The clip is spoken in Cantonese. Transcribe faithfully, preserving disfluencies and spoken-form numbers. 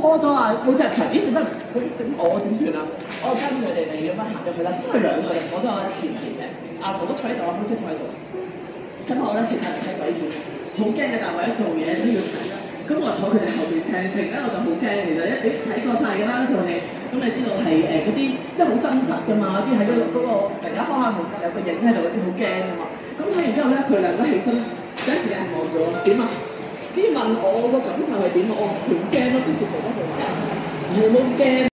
call 咗啊，冇隻人咦做咩唔整整我點算啊？我跟佢哋嚟咁樣行入去啦，因為兩個就坐咗我前面嘅，阿哥都坐喺度，阿妹姐坐喺度。咁我咧其實係睇鬼片，好驚嘅，但係為咗做嘢都要睇啦。咁我坐佢哋後邊成程咧，我就好驚。其實一你睇過晒㗎啦嗰套戲，咁你知道係誒嗰啲即係好真實㗎嘛，啲喺嗰個嗰個突然間開下門有個影喺度嗰啲好驚㗎嘛。咁睇完之後咧，佢兩個起身，第一時間係望住我點啊？啲問我個感受係點？我好驚咯，跟住哥哥就話：我冇驚。